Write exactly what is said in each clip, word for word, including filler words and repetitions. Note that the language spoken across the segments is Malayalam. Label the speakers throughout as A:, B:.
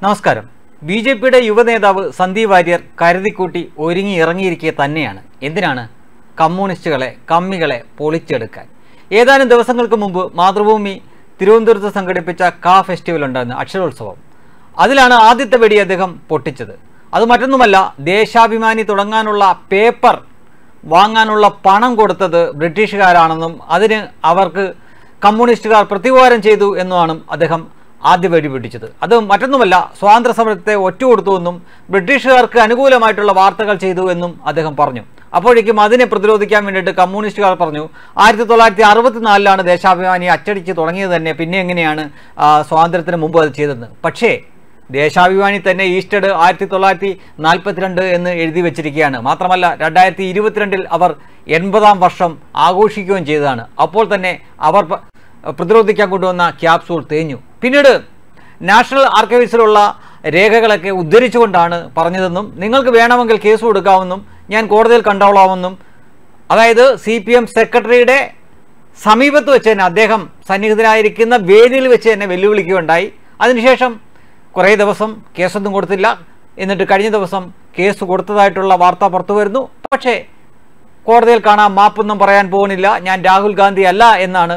A: നമസ്കാരം. ബി ജെ പിയുടെ യുവനേതാവ് സന്ദീപ് വാര്യർ കരുതിക്കൂട്ടി ഒരുങ്ങി ഇറങ്ങിയിരിക്കെ തന്നെയാണ് എന്തിനാണ് കമ്മ്യൂണിസ്റ്റുകളെ കമ്മികളെ പൊളിച്ചെടുക്കാൻ. ഏതാനും ദിവസങ്ങൾക്ക് മുമ്പ് മാതൃഭൂമി തിരുവനന്തപുരത്ത് സംഘടിപ്പിച്ച കാ ഫെസ്റ്റിവൽ ഉണ്ടായിരുന്ന അക്ഷരോത്സവം, അതിലാണ് ആദ്യത്തെ വെടി അദ്ദേഹം പൊട്ടിച്ചത്. അത് മറ്റൊന്നുമല്ല, ദേശാഭിമാനി തുടങ്ങാനുള്ള പേപ്പർ വാങ്ങാനുള്ള പണം കൊടുത്തത് ബ്രിട്ടീഷുകാരാണെന്നും അതിന് അവർക്ക് കമ്മ്യൂണിസ്റ്റുകാർ പ്രതിവാരം ചെയ്തു എന്നുമാണ് അദ്ദേഹം ആദ്യ വെടി പൊട്ടിച്ചത്. അത് മറ്റൊന്നുമല്ല, സ്വാതന്ത്ര്യ സമരത്തെ ഒറ്റുകൊടുത്തുവെന്നും ബ്രിട്ടീഷുകാർക്ക് അനുകൂലമായിട്ടുള്ള വാർത്തകൾ ചെയ്തു എന്നും അദ്ദേഹം പറഞ്ഞു. അപ്പോഴേക്കും അതിനെ പ്രതിരോധിക്കാൻ വേണ്ടിയിട്ട് കമ്മ്യൂണിസ്റ്റുകാർ പറഞ്ഞു, ആയിരത്തി തൊള്ളായിരത്തി അറുപത്തിനാലിലാണ് ദേശാഭിമാനി അച്ചടിച്ച് തുടങ്ങിയത് തന്നെ, പിന്നെ എങ്ങനെയാണ് സ്വാതന്ത്ര്യത്തിന് മുമ്പ് അത് ചെയ്തതെന്ന്. പക്ഷേ ദേശാഭിമാനി തന്നെ ഈസ്റ്റഡ് ആയിരത്തി തൊള്ളായിരത്തി നാൽപ്പത്തിരണ്ട് എന്ന് എഴുതി വെച്ചിരിക്കുകയാണ്. മാത്രമല്ല രണ്ടായിരത്തി ഇരുപത്തിരണ്ടിൽ അവർ എൺപതാം വർഷം ആഘോഷിക്കുകയും ചെയ്തതാണ്. അപ്പോൾ തന്നെ അവർ പ്രതിരോധിക്കാൻ കൊണ്ടുവന്ന ക്യാപ്സൂൾ തേഞ്ഞു. പിന്നീട് നാഷണൽ ആർക്കൈവ്സിലുള്ള രേഖകളൊക്കെ ഉദ്ധരിച്ചുകൊണ്ടാണ് പറഞ്ഞതെന്നും നിങ്ങൾക്ക് വേണമെങ്കിൽ കേസ് കൊടുക്കാമെന്നും ഞാൻ കോടതിയിൽ കണ്ടോളാമെന്നും, അതായത് സി പി എം സെക്രട്ടറിയുടെ സമീപത്ത് വെച്ച് തന്നെ അദ്ദേഹം സന്നിഹിതനായിരിക്കുന്ന വേദിയിൽ വെച്ച് തന്നെ വെല്ലുവിളിക്കുകയുണ്ടായി. അതിനുശേഷം കുറേ ദിവസം കേസൊന്നും കൊടുത്തില്ല. എന്നിട്ട് കഴിഞ്ഞ ദിവസം കേസ് കൊടുത്തതായിട്ടുള്ള വാർത്ത പുറത്തു വരുന്നു. പക്ഷേ കോടതിയിൽ കാണാൻ മാപ്പൊന്നും പറയാൻ പോകുന്നില്ല, ഞാൻ രാഹുൽ ഗാന്ധി അല്ല എന്നാണ്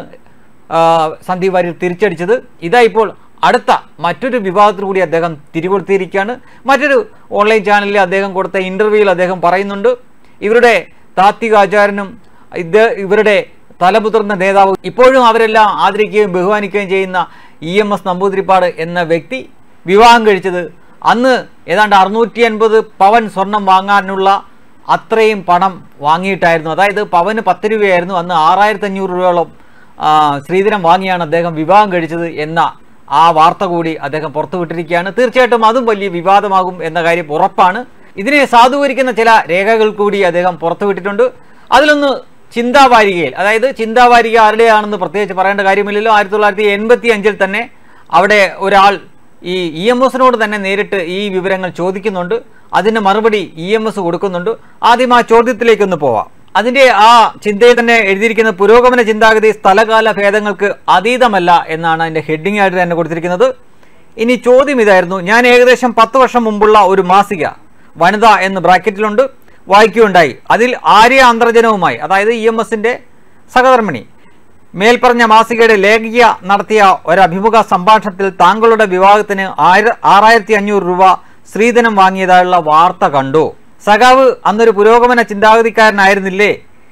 A: സന്ദീപ് വാര്യർ തിരിച്ചടിച്ചത്. ഇതാ ഇപ്പോൾ അടുത്ത മറ്റൊരു വിവാദത്തിൽ കൂടി അദ്ദേഹം തിരികൊടുത്തിരിക്കുകയാണ്. മറ്റൊരു ഓൺലൈൻ ചാനലിൽ അദ്ദേഹം കൊടുത്ത ഇൻ്റർവ്യൂവിൽ അദ്ദേഹം പറയുന്നുണ്ട്, ഇവരുടെ താത്വികാചാരനും ഇത് ഇവരുടെ തലമുതിർന്ന നേതാവ്, ഇപ്പോഴും അവരെല്ലാം ആദരിക്കുകയും ബഹുമാനിക്കുകയും ചെയ്യുന്ന ഇ എം എസ് നമ്പൂതിരിപ്പാട് എന്ന വ്യക്തി വിവാഹം കഴിച്ചത് അന്ന് ഏതാണ്ട് അറുന്നൂറ്റി അൻപത് പവൻ സ്വർണം വാങ്ങാനുള്ള അത്രയും പണം വാങ്ങിയിട്ടായിരുന്നു. അതായത് പവന് പത്ത് രൂപയായിരുന്നു, അന്ന് ആറായിരത്തി അഞ്ഞൂറ് രൂപയോളം ശ്രീധരം വാങ്ങിയാണ് അദ്ദേഹം വിവാഹം കഴിച്ചത് എന്ന ആ വാർത്ത കൂടി അദ്ദേഹം പുറത്തുവിട്ടിരിക്കുകയാണ്. തീർച്ചയായിട്ടും അതും വലിയ വിവാദമാകും എന്ന കാര്യം ഉറപ്പാണ്. ഇതിനെ സാധൂകരിക്കുന്ന ചില രേഖകൾ കൂടി അദ്ദേഹം പുറത്തുവിട്ടിട്ടുണ്ട്. അതിലൊന്ന് ചിന്താവാരികയിൽ, അതായത് ചിന്താവാരിക ആരുടെയാണെന്ന് പ്രത്യേകിച്ച് പറയേണ്ട കാര്യമില്ലല്ലോ. ആയിരത്തി തൊള്ളായിരത്തി എൺപത്തി അഞ്ചിൽ തന്നെ അവിടെ ഒരാൾ ഈ ഇ എം എസിനോട് തന്നെ നേരിട്ട് ഈ വിവരങ്ങൾ ചോദിക്കുന്നുണ്ട്. അതിന് മറുപടി ഇ എം എസ് കൊടുക്കുന്നുണ്ട്. ആദ്യം ആ ചോദ്യത്തിലേക്കൊന്ന് പോവാം. അതിൻ്റെ ആ ചിന്തയിൽ തന്നെ എഴുതിയിരിക്കുന്ന പുരോഗമന ചിന്താഗതി സ്ഥലകാല ഭേദങ്ങൾക്ക് അതീതമല്ല എന്നാണ് അതിൻ്റെ ഹെഡിങ് ആയിട്ട് തന്നെ കൊടുത്തിരിക്കുന്നത്. ഇനി ചോദ്യം ഇതായിരുന്നു, ഞാൻ ഏകദേശം പത്ത് വർഷം മുമ്പുള്ള ഒരു മാസിക വനിത എന്ന് ബ്രാക്കറ്റിലുണ്ട് വായിക്കുകയുണ്ടായി. അതിൽ ആര്യ അന്തർജനവുമായി, അതായത് ഇ എം എസിൻ്റെ സഹധർമ്മിണി, മേൽപ്പറഞ്ഞ മാസികയുടെ ലേഖിക നടത്തിയ ഒരഭിമുഖ സംഭാഷണത്തിൽ താങ്കളുടെ വിവാഹത്തിന് ആയിര ആറായിരത്തി അഞ്ഞൂറ് രൂപ സ്ത്രീധനം വാങ്ങിയതായുള്ള വാർത്ത കണ്ടു. സഖാവ് അന്നൊരു പുരോഗമന ചിന്താഗതിക്കാരനായിരുന്നില്ലേ?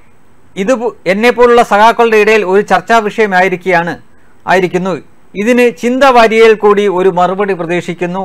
A: ഇത് എന്നെപ്പോലുള്ള സഖാക്കളുടെ ഇടയിൽ ഒരു ചർച്ചാ വിഷയമായിരിക്കുകയാണ് ആയിരിക്കുന്നു. ഇതിന് ചിന്തവാരിയയിൽ കൂടി ഒരു മറുപടി പ്രതീക്ഷിക്കുന്നു.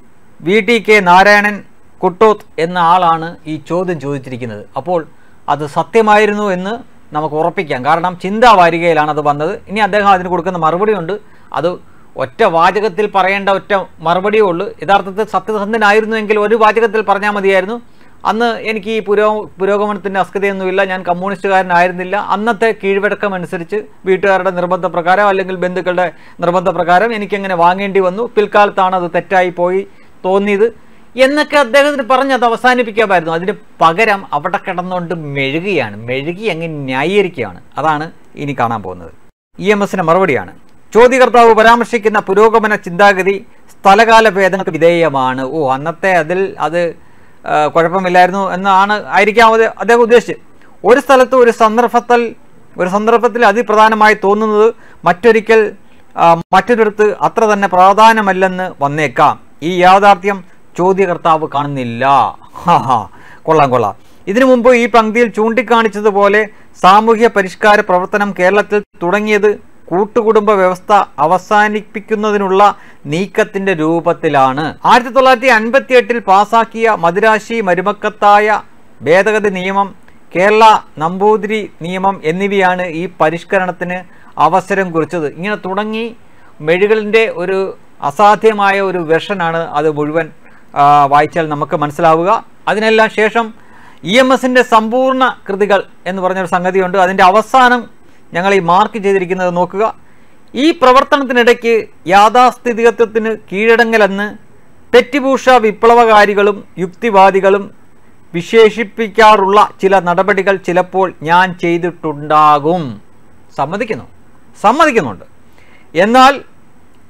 A: V T K Narayanan Kuttoth എന്ന ആളാണ് ഈ ചോദ്യം ചോദിച്ചിരിക്കുന്നത്. അപ്പോൾ അത് സത്യമായിരുന്നു എന്ന് നമുക്ക് ഉറപ്പിക്കാം, കാരണം ചിന്താവാരികയിലാണ് അത് വന്നത്. ഇനി അദ്ദേഹം അതിന് കൊടുക്കുന്ന മറുപടിയുണ്ട്. അത് ഒറ്റ വാചകത്തിൽ പറയേണ്ട ഒറ്റ മറുപടിയേ ഉള്ളൂ. യഥാർത്ഥത്തിൽ സത്യസന്ധനായിരുന്നുവെങ്കിൽ ഒരു വാചകത്തിൽ പറഞ്ഞാൽ മതിയായിരുന്നു, അന്ന് എനിക്ക് ഈ പുരോ പുരോഗമനത്തിൻ്റെ അസ്കതയൊന്നുമില്ല, ഞാൻ കമ്മ്യൂണിസ്റ്റുകാരനായിരുന്നില്ല, അന്നത്തെ കീഴ്വഴക്കം അനുസരിച്ച് വീട്ടുകാരുടെ നിർബന്ധപ്രകാരം അല്ലെങ്കിൽ ബന്ധുക്കളുടെ നിർബന്ധപ്രകാരം എനിക്കെങ്ങനെ വാങ്ങേണ്ടി വന്നു, പിൽക്കാലത്താണ് അത് തെറ്റായി പോയി തോന്നിയത് എന്നൊക്കെ അദ്ദേഹത്തിന് പറഞ്ഞ് അത് അവസാനിപ്പിക്കാമായിരുന്നു. അതിന് പകരം അവിടെ കിടന്നുകൊണ്ട് മെഴുകുകയാണ്, മെഴുകി അങ്ങ് ന്യായീകരിക്കുകയാണ്. അതാണ് ഇനി കാണാൻ പോകുന്നത്. ഇ എം എസിൻ്റെ മറുപടിയാണ്. ചോദ്യകർത്താവ് പരാമർശിക്കുന്ന പുരോഗമന ചിന്താഗതി സ്ഥലകാല ഭേദങ്ങൾക്ക് വിധേയമാണ്. ഓ, അന്നത്തെ അതിൽ അത് കുഴപ്പമില്ലായിരുന്നു എന്നാണ് ആയിരിക്കാം അദ്ദേഹം ഉദ്ദേശിച്ചത്. ഒരു സ്ഥലത്ത് ഒരു സന്ദർഭത്തിൽ ഒരു സന്ദർഭത്തിൽ അതിപ്രധാനമായി തോന്നുന്നത് മറ്റൊരിക്കൽ മറ്റൊരിടത്ത് അത്ര തന്നെ പ്രാധാന്യമല്ലെന്ന് വന്നേക്കാം. ഈ യാഥാർത്ഥ്യം ചോദ്യകർത്താവ് കാണുന്നില്ല. ഹാ ഹാ കൊള്ളാം കൊള്ളാം. ഇതിനു മുമ്പ് ഈ പങ്ക്തിയിൽ ചൂണ്ടിക്കാണിച്ചതുപോലെ സാമൂഹ്യ പരിഷ്കാര പ്രവർത്തനം കേരളത്തിൽ തുടങ്ങിയത് കൂട്ടുകുടുംബ വ്യവസ്ഥ അവസാനിപ്പിക്കുന്നതിനുള്ള നീക്കത്തിന്റെ രൂപത്തിലാണ്. ആയിരത്തി തൊള്ളായിരത്തി അൻപത്തി എട്ടിൽ പാസാക്കിയ മദിരാശി മരുമക്കത്തായ ഭേദഗതി നിയമം, കേരള നമ്പൂതിരി നിയമം എന്നിവയാണ് ഈ പരിഷ്കരണത്തിന് അവസരം കുറിച്ചത്. ഇങ്ങനെ തുടങ്ങി മെഴുകലിൻ്റെ ഒരു അസാധ്യമായ ഒരു വെർഷനാണ് അത് മുഴുവൻ വായിച്ചാൽ നമുക്ക് മനസ്സിലാവുക. അതിനെല്ലാം ശേഷം ഇ എം എസിൻ്റെ സമ്പൂർണ്ണ കൃതികൾ എന്ന് പറഞ്ഞൊരു സംഗതിയുണ്ട്. അതിൻ്റെ അവസാനം ഞങ്ങൾ ഈ മാർക്ക് ചെയ്തിരിക്കുന്നത് നോക്കുക. ഈ പ്രവർത്തനത്തിനിടയ്ക്ക് യാഥാസ്ഥിതികത്വത്തിന് കീഴടങ്ങലെന്ന് തെറ്റിഭൂഷ വിപ്ലവകാരികളും യുക്തിവാദികളും വിശേഷിപ്പിക്കാറുള്ള ചില നടപടികൾ ചിലപ്പോൾ ഞാൻ ചെയ്തിട്ടുണ്ടാകും. സമ്മതിക്കുന്നു സമ്മതിക്കുന്നുണ്ട് എന്നാൽ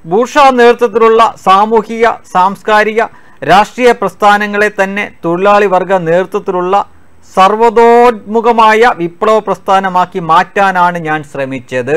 A: ബൂർഷ്വാ നേതൃത്വത്തിലുള്ള സാമൂഹിക സാംസ്കാരിക രാഷ്ട്രീയ പ്രസ്ഥാനങ്ങളെ തന്നെ തൊഴിലാളി വർഗ നേതൃത്വത്തിലുള്ള സർവതോന്മുഖമായ വിപ്ലവ പ്രസ്ഥാനമാക്കി മാറ്റാനാണ് ഞാൻ ശ്രമിച്ചത്.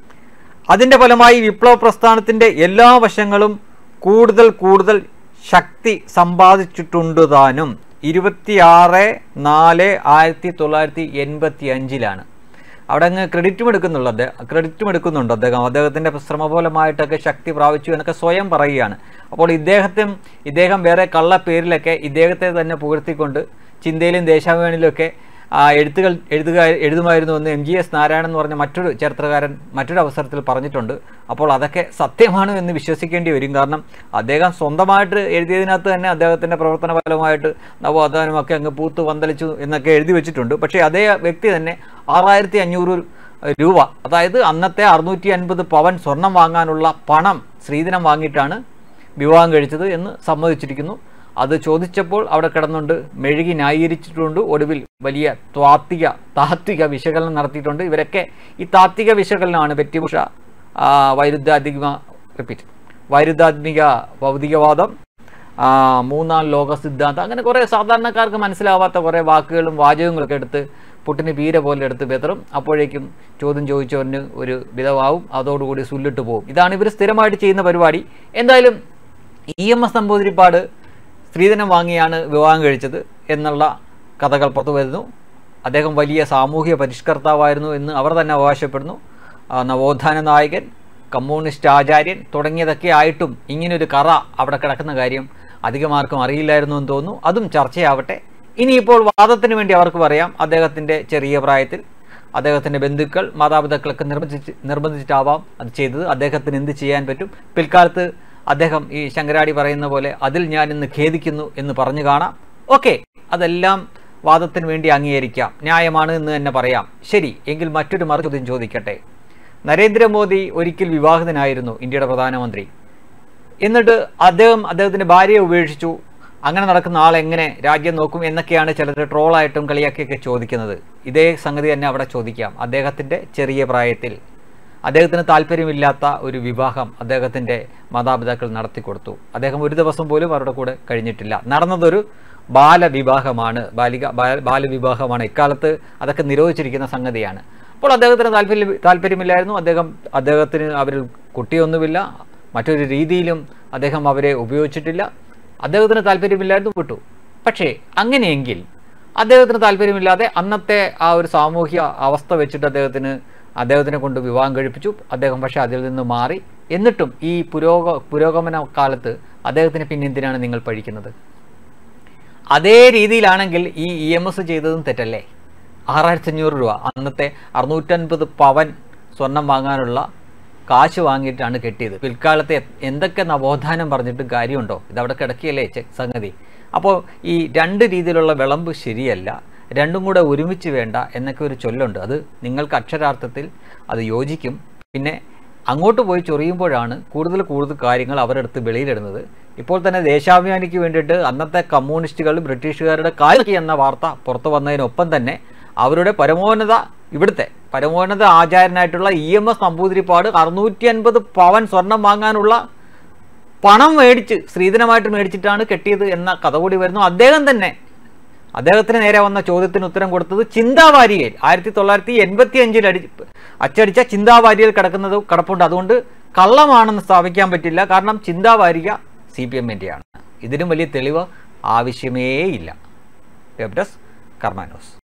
A: അതിൻ്റെ ഫലമായി വിപ്ലവ പ്രസ്ഥാനത്തിൻ്റെ എല്ലാ വശങ്ങളും കൂടുതൽ കൂടുതൽ ശക്തി സമ്പാദിച്ചിട്ടുണ്ട് താനും. ഇരുപത്തിയാറ് നാല് ആയിരത്തി തൊള്ളായിരത്തി എൺപത്തി അഞ്ചിലാണ്. അവിടെ അങ്ങ് ക്രെഡിറ്റും എടുക്കുന്നുള്ളൂ അദ്ദേഹം ക്രെഡിറ്റും എടുക്കുന്നുണ്ട് അദ്ദേഹം അദ്ദേഹത്തിൻ്റെ ശ്രമഫലമായിട്ടൊക്കെ ശക്തി പ്രാപിച്ചു എന്നൊക്കെ സ്വയം പറയുകയാണ്. അപ്പോൾ ഇദ്ദേഹത്തെ ഇദ്ദേഹം വേറെ കള്ള പേരിലൊക്കെ ഇദ്ദേഹത്തെ തന്നെ പുകഴ്ത്തിക്കൊണ്ട് ചിന്തയിലും ദേശാഭിമാനിയിലുമൊക്കെ എഴുത്തുകൾ എഴുതുക എഴുതുമായിരുന്നു എന്ന് എം ജി എസ് നാരായണൻ എന്ന് പറഞ്ഞ മറ്റൊരു ചരിത്രകാരൻ മറ്റൊരു അവസരത്തിൽ പറഞ്ഞിട്ടുണ്ട്. അപ്പോൾ അതൊക്കെ സത്യമാണ് എന്ന് വിശ്വസിക്കേണ്ടി വരും. കാരണം അദ്ദേഹം സ്വന്തമായിട്ട് എഴുതിയതിനകത്ത് തന്നെ അദ്ദേഹത്തിൻ്റെ പ്രവർത്തന ഫലമായിട്ട് നവോത്ഥാനമൊക്കെ അങ്ങ് പൂത്ത് പന്തലിച്ചു എന്നൊക്കെ എഴുതി വെച്ചിട്ടുണ്ട്. പക്ഷേ അതേ വ്യക്തി തന്നെ ആറായിരത്തി അഞ്ഞൂറ് രൂപ, അതായത് അന്നത്തെ അറുന്നൂറ്റി അൻപത് പവൻ സ്വർണം വാങ്ങാനുള്ള പണം സ്ത്രീധനം വാങ്ങിയിട്ടാണ് വിവാഹം കഴിച്ചത് എന്ന് സമ്മതിച്ചിരിക്കുന്നു. അത് ചോദിച്ചപ്പോൾ അവിടെ കിടന്നുകൊണ്ട് മെഴുകി ന്യായീകരിച്ചിട്ടുണ്ട്. ഒടുവിൽ വലിയ താത്വിക താത്വിക വിശകലനം നടത്തിയിട്ടുണ്ട്. ഇവരൊക്കെ ഈ താത്വിക വിശകലനമാണ് വ്യക്തിപുഷ വൈരുദ്ധാത്മിക റിപ്പീറ്റ് വൈരുദ്ധാത്മിക ഭൗതികവാദം, മൂന്നാം ലോക സിദ്ധാന്തം, അങ്ങനെ കുറേ സാധാരണക്കാർക്ക് മനസ്സിലാവാത്ത കുറേ വാക്കുകളും വാചകങ്ങളൊക്കെ എടുത്ത് പുട്ടിന് പീര പോലെ എടുത്ത് ബെതറും. അപ്പോഴേക്കും ചോദ്യം ചോദിച്ചവന് ഒരു വിധവാവും, അതോടുകൂടി സുല്ലിട്ട് പോകും. ഇതാണ് ഇവർ സ്ഥിരമായിട്ട് ചെയ്യുന്ന പരിപാടി. എന്തായാലും ഇ എം എസ് നമ്പൂതിരിപ്പാട് സ്ത്രീധനം വാങ്ങിയാണ് വിവാഹം കഴിച്ചത് എന്നുള്ള കഥകൾ പുറത്തു വരുന്നു. അദ്ദേഹം വലിയ സാമൂഹിക പരിഷ്കർത്താവായിരുന്നു എന്ന് അവർ തന്നെ അവകാശപ്പെടുന്നു. നവോത്ഥാന നായകൻ, കമ്മ്യൂണിസ്റ്റ് ആചാര്യൻ തുടങ്ങിയതൊക്കെ ആയിട്ടും ഇങ്ങനൊരു കറ അവിടെ കിടക്കുന്ന കാര്യം അധികമാർക്കും അറിയില്ലായിരുന്നു എന്ന് തോന്നുന്നു. അതും ചർച്ചയാവട്ടെ. ഇനിയിപ്പോൾ വാദത്തിന് വേണ്ടി അവർക്ക് പറയാം, അദ്ദേഹത്തിൻ്റെ ചെറിയ പ്രായത്തിൽ അദ്ദേഹത്തിൻ്റെ ബന്ധുക്കൾ മാതാപിതാക്കളൊക്കെ നിർബന്ധിച്ച് നിർബന്ധിച്ചിട്ടാവാം അത് ചെയ്തത്. അദ്ദേഹത്തിന് എന്ത് ചെയ്യാൻ പറ്റും? പിൽക്കാലത്ത് അദ്ദേഹം ഈ ശങ്കരാടി പറയുന്ന പോലെ അതിൽ ഞാൻ ഇന്ന് ഖേദിക്കുന്നു എന്ന് പറഞ്ഞു കാണാം. ഓക്കെ, അതെല്ലാം വാദത്തിന് വേണ്ടി അംഗീകരിക്കാം, ന്യായമാണ് എന്ന് തന്നെ പറയാം. ശരി, എങ്കിൽ മറ്റൊരു മറുചോദ്യം ചോദിക്കട്ടെ. നരേന്ദ്രമോദി ഒരിക്കൽ വിവാഹിതനായിരുന്നു, ഇന്ത്യയുടെ പ്രധാനമന്ത്രി. എന്നിട്ട് അദ്ദേഹം അദ്ദേഹത്തിൻ്റെ ഭാര്യയെ ഉപേക്ഷിച്ചു. അങ്ങനെ നടക്കുന്ന ആളെങ്ങനെ രാജ്യം നോക്കും എന്നൊക്കെയാണ് ചിലർ ട്രോളായിട്ടും കളിയാക്കിയൊക്കെ ചോദിക്കുന്നത്. ഇതേ സംഗതി തന്നെ അവിടെ ചോദിക്കാം. അദ്ദേഹത്തിൻ്റെ ചെറിയ പ്രായത്തിൽ അദ്ദേഹത്തിന് താല്പര്യമില്ലാത്ത ഒരു വിവാഹം അദ്ദേഹത്തിൻ്റെ മാതാപിതാക്കൾ നടത്തിക്കൊടുത്തു. അദ്ദേഹം ഒരു ദിവസം പോലും അവരുടെ കൂടെ കഴിഞ്ഞിട്ടില്ല. നടന്നതൊരു ബാലവിവാഹമാണ്, ബാലിക ബാലവിവാഹമാണ്. ഇക്കാലത്ത് അതൊക്കെ നിരോധിച്ചിരിക്കുന്ന സംഗതിയാണ്. അപ്പോൾ അദ്ദേഹത്തിന് താല്പര്യം താല്പര്യമില്ലായിരുന്നു. അദ്ദേഹം അദ്ദേഹത്തിന് അവരിൽ കുട്ടിയൊന്നുമില്ല, മറ്റൊരു രീതിയിലും അദ്ദേഹം അവരെ ഉപയോഗിച്ചിട്ടില്ല. അദ്ദേഹത്തിന് താല്പര്യമില്ലായിരുന്നു, വിട്ടു. പക്ഷേ അങ്ങനെയെങ്കിൽ അദ്ദേഹത്തിന് താല്പര്യമില്ലാതെ അന്നത്തെ ആ ഒരു സാമൂഹ്യ അവസ്ഥ വെച്ചിട്ട് അദ്ദേഹത്തിന് അദ്ദേഹത്തിനെ കൊണ്ട് വിവാഹം കഴിപ്പിച്ചു. അദ്ദേഹം പക്ഷേ അതിൽ നിന്ന് മാറി. എന്നിട്ടും ഈ പുരോഗ പുരോഗമന കാലത്ത് അദ്ദേഹത്തിന് പിന്നെ എന്തിനാണ് നിങ്ങൾ പഴിക്കുന്നത്? അതേ രീതിയിലാണെങ്കിൽ ഈ ഇ എം എസ് ചെയ്തതും തെറ്റല്ലേ? ആറായിരത്തി അഞ്ഞൂറ് രൂപ അന്നത്തെ അറുന്നൂറ്റൻപത് പവൻ സ്വർണം വാങ്ങാനുള്ള കാശ് വാങ്ങിയിട്ടാണ് കെട്ടിയത്. പിൽക്കാലത്തെ എന്തൊക്കെ നവോത്ഥാനം പറഞ്ഞിട്ട് കാര്യമുണ്ടോ? ഇതവിടെ കിടക്കിയല്ലേ സംഗതി. അപ്പോൾ ഈ രണ്ട് രീതിയിലുള്ള വിളമ്പ് ശരിയല്ല, രണ്ടും കൂടെ ഒരുമിച്ച് വേണ്ട എന്നൊക്കെ ഒരു ചൊല്ലുണ്ട്. അത് നിങ്ങൾക്ക് അക്ഷരാർത്ഥത്തിൽ അത് യോജിക്കും. പിന്നെ അങ്ങോട്ട് പോയി ചൊറിയുമ്പോഴാണ് കൂടുതൽ കൂടുതൽ കാര്യങ്ങൾ അവരെടുത്ത് വെളിയിലിടുന്നത്. ഇപ്പോൾ തന്നെ ദേശാഭിമാനിക്ക് വേണ്ടിയിട്ട് അന്നത്തെ കമ്മ്യൂണിസ്റ്റുകൾ ബ്രിട്ടീഷുകാരുടെ കാലി എന്ന വാർത്ത പുറത്തു വന്നതിനൊപ്പം തന്നെ അവരുടെ പരമോന്നത ഇവിടുത്തെ പരമോന്നത ആചാര്യനായിട്ടുള്ള ഇ എം എസ് നമ്പൂതിരിപ്പാട് അറുന്നൂറ്റി അൻപത് പവൻ സ്വർണം വാങ്ങാനുള്ള പണം മേടിച്ച് സ്ത്രീധനമായിട്ട് മേടിച്ചിട്ടാണ് കെട്ടിയത് എന്ന കഥ കൂടി വരുന്നു. അദ്ദേഹം തന്നെ അദ്ദേഹത്തിന് നേരെ വന്ന ചോദ്യത്തിന് ഉത്തരം കൊടുത്തത് ചിന്താവാരികയിൽ ആയിരത്തി തൊള്ളായിരത്തി എൺപത്തി അഞ്ചിൽ അടി അച്ചടിച്ച ചിന്താവാരികയിൽ കിടക്കുന്നത് കിടപ്പുണ്ട്. അതുകൊണ്ട് കള്ളമാണെന്ന് സ്ഥാപിക്കാൻ പറ്റില്ല. കാരണം ചിന്താവാരിക സി പി എമ്മിൻ്റെയാണ്. ഇതിനും വലിയ തെളിവ് ആവശ്യമേ ഇല്ല. Web desk Karma news.